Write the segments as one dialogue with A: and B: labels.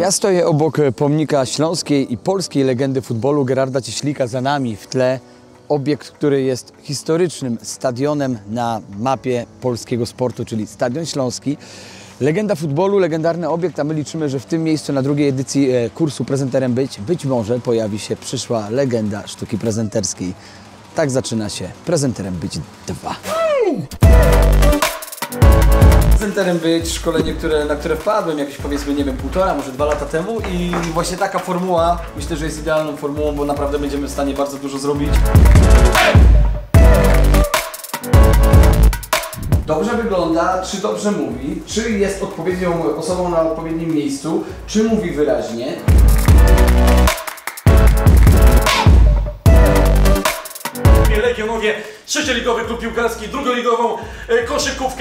A: Ja stoję obok pomnika śląskiej i polskiej legendy futbolu Gerarda Cieślika. Za nami w tle obiekt, który jest historycznym stadionem na mapie polskiego sportu, czyli Stadion Śląski. Legenda futbolu, legendarny obiekt, a my liczymy, że w tym miejscu na drugiej edycji kursu Prezenterem być może pojawi się przyszła legenda sztuki prezenterskiej. Tak zaczyna się Prezenterem być 2. Prezenterem być, szkolenie, na które wpadłem jakieś, powiedzmy, nie wiem, 1,5, może 2 lata temu i właśnie taka formuła, myślę, że jest idealną formułą, bo naprawdę będziemy w stanie bardzo dużo zrobić. Dobrze wygląda, czy dobrze mówi, czy jest odpowiednią osobą na odpowiednim miejscu, czy mówi wyraźnie.
B: Legionowie, trzecioligowy klub piłkarski, drugoligową koszykówkę.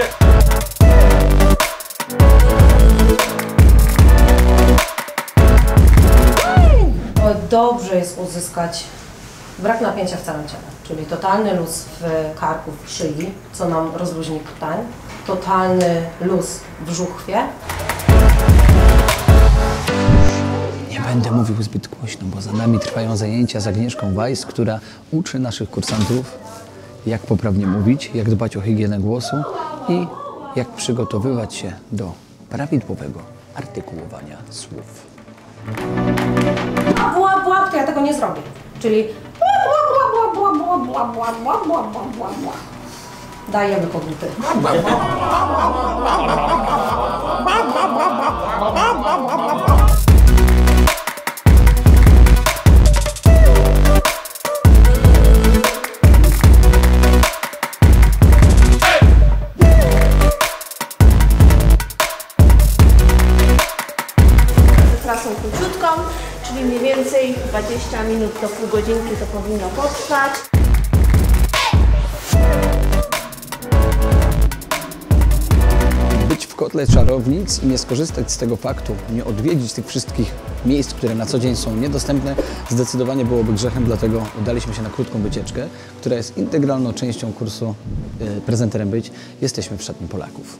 C: Dobrze jest uzyskać brak napięcia w całym ciele, czyli totalny luz w karku, w szyi, co nam rozluźni krtań, totalny luz w żuchwie.
A: Nie będę mówił zbyt głośno, bo za nami trwają zajęcia z Agnieszką Weiss, która uczy naszych kursantów, jak poprawnie mówić, jak dbać o higienę głosu i jak przygotowywać się do prawidłowego artykułowania słów.
C: Bła, bła, to ja tego nie zrobię. Czyli dajemy koguty.
D: Trasą króciutką, czyli mniej więcej 20 minut do pół godzinki to powinno potrwać.
A: Być w kotle czarownic i nie skorzystać z tego faktu, nie odwiedzić tych wszystkich miejsc, które na co dzień są niedostępne, zdecydowanie byłoby grzechem, dlatego udaliśmy się na krótką wycieczkę, która jest integralną częścią kursu Prezenterem być. Jesteśmy w Szatni Polaków.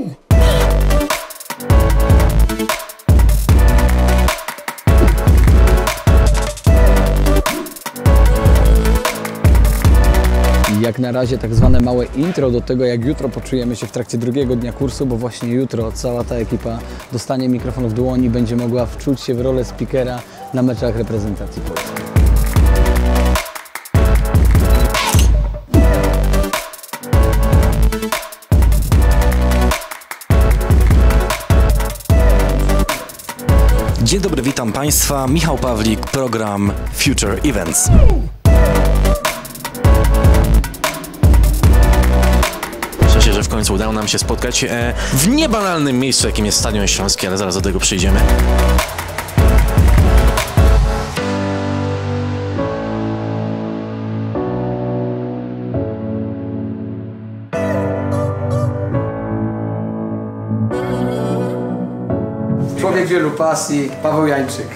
A: Jak na razie tak zwane małe intro do tego, jak jutro poczujemy się w trakcie drugiego dnia kursu, bo właśnie jutro cała ta ekipa dostanie mikrofon w dłoni i będzie mogła wczuć się w rolę speakera na meczach reprezentacji Polski.
E: Dzień dobry, witam Państwa. Michał Pawlik, program Future Events. Cieszę się, że w końcu udało nam się spotkać w niebanalnym miejscu, jakim jest Stadion Śląski, ale zaraz do tego przyjdziemy.
A: Człowiek wielu pasji, Paweł Jańczyk.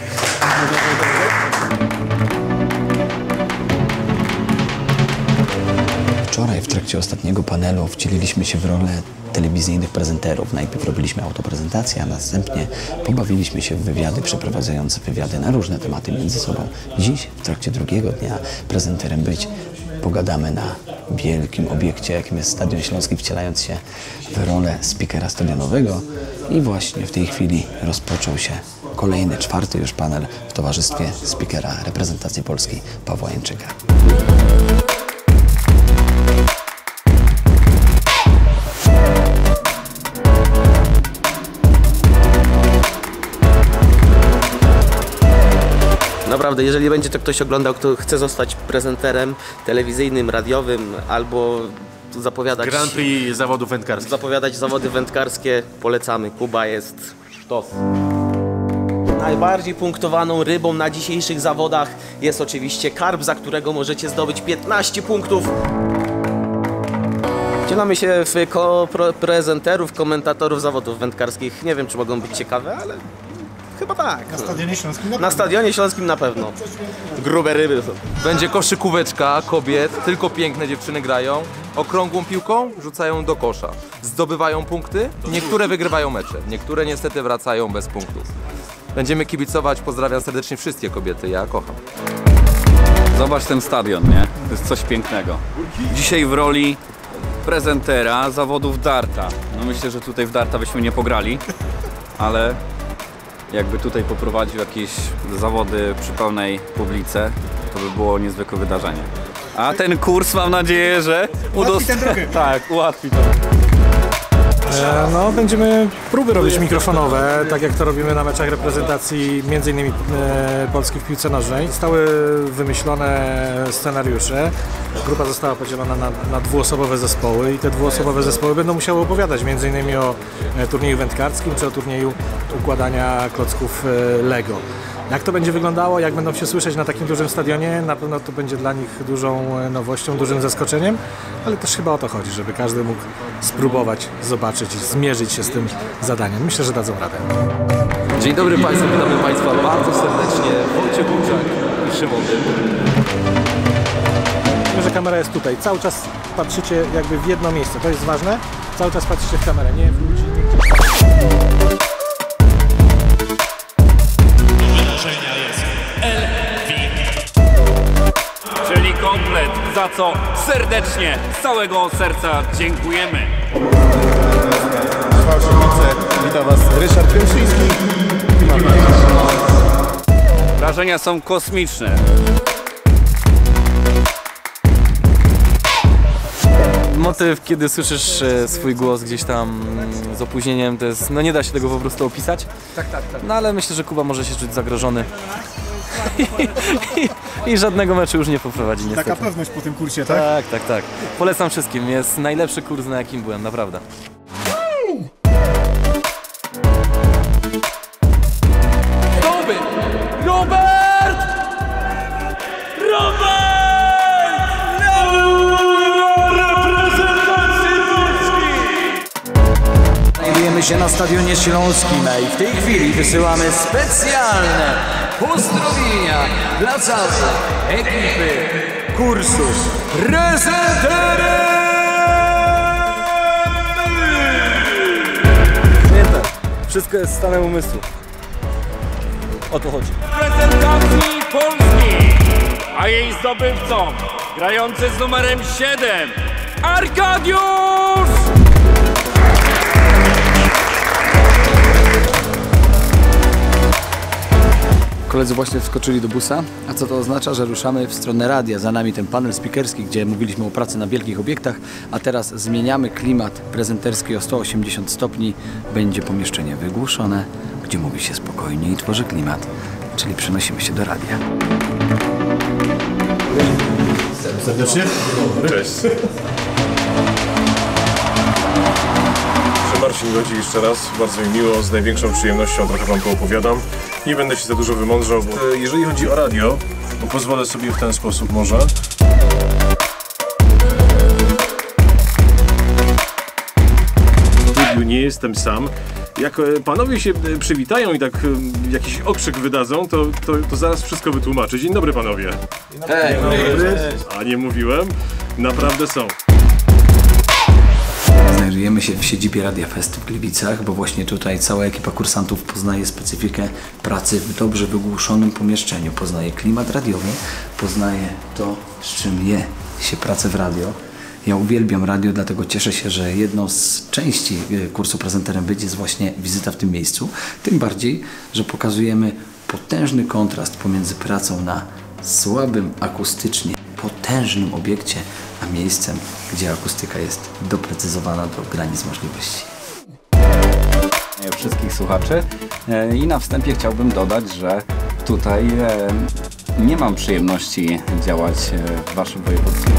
A: Wczoraj w trakcie ostatniego panelu wcieliliśmy się w rolę telewizyjnych prezenterów. Najpierw robiliśmy autoprezentację, a następnie pobawiliśmy się w wywiady, przeprowadzające wywiady na różne tematy między sobą. Dziś, w trakcie drugiego dnia Prezenterem być, pogadamy na wielkim obiekcie, jakim jest Stadion Śląski, wcielając się w rolę speakera stadionowego. I właśnie w tej chwili rozpoczął się kolejny, 4. już panel w towarzystwie speakera reprezentacji Polski Pawła Jańczyka.
F: Naprawdę, jeżeli będzie to ktoś oglądał, kto chce zostać prezenterem telewizyjnym, radiowym albo zapowiadać
B: Grand Prix zawodów wędkarskich.
F: Zapowiadać zawody wędkarskie, polecamy. Kuba jest sztos. Najbardziej punktowaną rybą na dzisiejszych zawodach jest oczywiście karp, za którego możecie zdobyć 15 punktów. Wcielamy się w prezenterów, komentatorów zawodów wędkarskich. Nie wiem, czy mogą być ciekawe, ale chyba tak.
G: Na Stadionie Śląskim na pewno.
F: Na Stadionie Śląskim na pewno. Grube ryby są.
H: Będzie koszykóweczka kobiet, tylko piękne dziewczyny grają. Okrągłą piłką rzucają do kosza. Zdobywają punkty, niektóre wygrywają mecze, niektóre niestety wracają bez punktów. Będziemy kibicować, pozdrawiam serdecznie wszystkie kobiety, ja kocham.
G: Zobacz ten stadion, nie? To jest coś pięknego. Dzisiaj w roli prezentera zawodów darta. No myślę, że tutaj w darta byśmy nie pograli, ale jakby tutaj poprowadził jakieś zawody przy pełnej publice, to by było niezwykłe wydarzenie. A ten kurs mam nadzieję, że tak, ułatwi to.
I: No, będziemy próby robić mikrofonowe, tak jak to robimy na meczach reprezentacji m.in. Polski w piłce nożnej. Zostały wymyślone scenariusze. Grupa została podzielona na dwuosobowe zespoły i te dwuosobowe zespoły będą musiały opowiadać m.in. o turnieju wędkarskim czy o turnieju układania klocków Lego. Jak to będzie wyglądało, jak będą się słyszeć na takim dużym stadionie, na pewno to będzie dla nich dużą nowością, dużym zaskoczeniem, ale też chyba o to chodzi, żeby każdy mógł spróbować, zobaczyć i zmierzyć się z tym zadaniem. Myślę, że dadzą radę.
H: Dzień dobry Państwu, witamy Państwa bardzo serdecznie. Wojciech Buczak i Szymon Dym.
I: Myślę, że kamera jest tutaj. Cały czas patrzycie jakby w jedno miejsce. To jest ważne. Cały czas patrzycie w kamerę, nie w ludzi, nie gdzieś.
G: Czyli komplet, za co serdecznie, z całego serca dziękujemy.
J: Witam Was Ryszard Kęszyński.
G: Wrażenia są kosmiczne.
K: Motyw, kiedy słyszysz swój głos gdzieś tam z opóźnieniem, to jest, no nie da się tego po prostu opisać.
I: Tak.
K: No ale myślę, że Kuba może się czuć zagrożony. I żadnego meczu już nie poprowadzi niestety.
J: Taka pewność po tym kursie, tak?
K: Tak. Polecam wszystkim, jest najlepszy kurs, na jakim byłem, naprawdę.
A: Znajdujemy się na Stadionie Śląskim i w tej chwili wysyłamy specjalne pozdrowienia dla całej ekipy kursu Prezenterem!
K: Pamiętaj, wszystko jest stanem umysłu. O to chodzi.
G: Prezentacji Polski, a jej zdobywcą, grający z numerem 7, Arkadiusz!
A: Koledzy właśnie wskoczyli do busa, a co to oznacza? Że ruszamy w stronę radia. Za nami ten panel speakerski, gdzie mówiliśmy o pracy na wielkich obiektach, a teraz zmieniamy klimat prezenterski o 180 stopni. Będzie pomieszczenie wygłuszone, gdzie mówi się spokojnie i tworzy klimat, czyli przenosimy się do radia.
J: Serdecznie.
L: Cześć. Marcin Godzi jeszcze raz, bardzo mi miło, z największą przyjemnością trochę Wam poopowiadam. Nie będę się za dużo wymądrzał, bo jeżeli chodzi o radio, to pozwolę sobie w ten sposób może. W studiu nie jestem sam. Jak panowie się przywitają i tak jakiś okrzyk wydadzą, to zaraz wszystko wytłumaczę. Dzień dobry panowie.
A: Hej,
L: A nie mówiłem? Naprawdę są.
A: Znajdujemy się w siedzibie Radia Fest w Gliwicach, bo właśnie tutaj cała ekipa kursantów poznaje specyfikę pracy w dobrze wygłuszonym pomieszczeniu. Poznaje klimat radiowy, poznaje to, z czym je się pracę w radio. Ja uwielbiam radio, dlatego cieszę się, że jedną z części kursu Prezenterem być jest właśnie wizyta w tym miejscu. Tym bardziej, że pokazujemy potężny kontrast pomiędzy pracą na słabym akustycznie, potężnym obiekcie, a miejscem, gdzie akustyka jest doprecyzowana do granic możliwości.
G: Wszystkich słuchaczy i na wstępie chciałbym dodać, że tutaj nie mam przyjemności działać w Waszym województwie.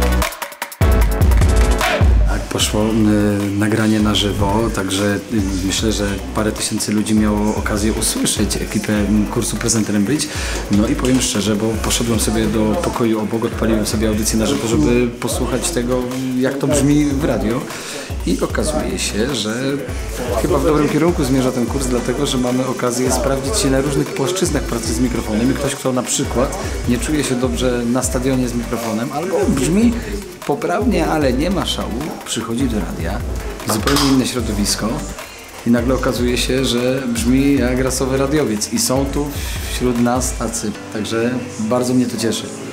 A: Poszło nagranie na żywo, także myślę, że parę tysięcy ludzi miało okazję usłyszeć ekipę kursu Prezenterem być. No i powiem szczerze, bo poszedłem sobie do pokoju obok, odpaliłem sobie audycję na żywo, żeby posłuchać tego, jak to brzmi w radio. I okazuje się, że chyba w dobrym kierunku zmierza ten kurs, dlatego że mamy okazję sprawdzić się na różnych płaszczyznach pracy z mikrofonem. I ktoś, kto na przykład nie czuje się dobrze na stadionie z mikrofonem, albo brzmi poprawnie, ale nie ma szału, przychodzi do radia, zupełnie inne środowisko
M: i nagle okazuje się, że brzmi jak rasowy radiowiec i są tu wśród nas tacy, także bardzo mnie to cieszy.